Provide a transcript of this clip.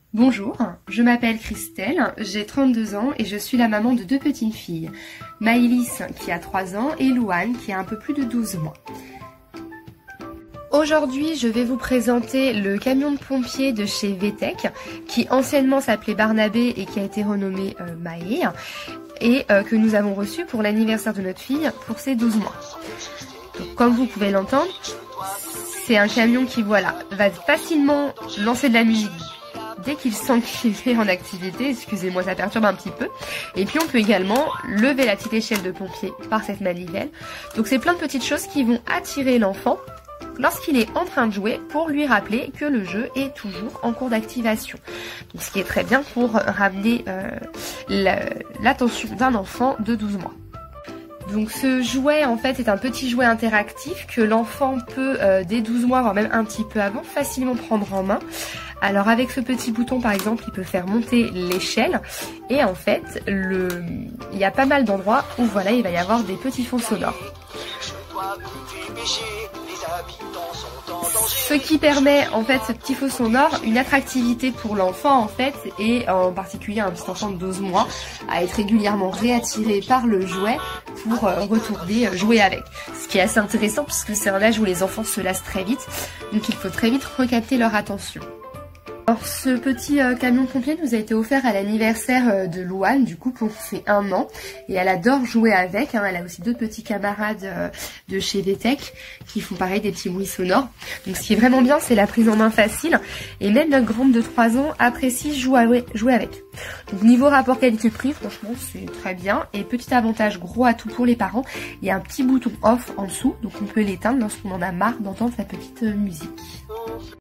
Bonjour, je m'appelle Christelle, j'ai 32 ans et je suis la maman de deux petites filles, Maëlys qui a 3 ans et Louane qui a un peu plus de 12 mois. Aujourd'hui, je vais vous présenter le camion de pompiers de chez VTech qui anciennement s'appelait Barnabé et qui a été renommé Maë et que nous avons reçu pour l'anniversaire de notre fille pour ses 12 mois. Donc, comme vous pouvez l'entendre, c'est un camion qui va facilement lancer de la musique dès qu'il sent qu'il est en activité, excusez-moi ça perturbe un petit peu. Et puis on peut également lever la petite échelle de pompier par cette manivelle. Donc c'est plein de petites choses qui vont attirer l'enfant lorsqu'il est en train de jouer pour lui rappeler que le jeu est toujours en cours d'activation. Ce qui est très bien pour ramener l'attention d'un enfant de 12 mois. Donc ce jouet en fait est un petit jouet interactif que l'enfant peut dès 12 mois, voire même un petit peu avant, facilement prendre en main. Alors avec ce petit bouton par exemple, il peut faire monter l'échelle et en fait il y a pas mal d'endroits où voilà, il va y avoir des petits fonds sonores. Ce qui permet en fait ce petit fond sonore une attractivité pour l'enfant en fait et en particulier un petit enfant de 12 mois à être régulièrement réattiré par le jouet pour retourner jouer avec. Ce qui est assez intéressant puisque c'est un âge où les enfants se lassent très vite, donc il faut très vite recapter leur attention. Alors ce petit camion pompier nous a été offert à l'anniversaire de Louane, du coup pour ses 1 an, et elle adore jouer avec, hein. Elle a aussi d'autres petits camarades de chez VTech qui font pareil des petits bruits sonores. Donc ce qui est vraiment bien, c'est la prise en main facile, et même notre grande de 3 ans apprécie jouer avec. Donc niveau rapport qualité-prix, franchement c'est très bien, et petit avantage gros atout pour les parents, il y a un petit bouton off en dessous, donc on peut l'éteindre lorsqu'on en a marre d'entendre sa petite musique.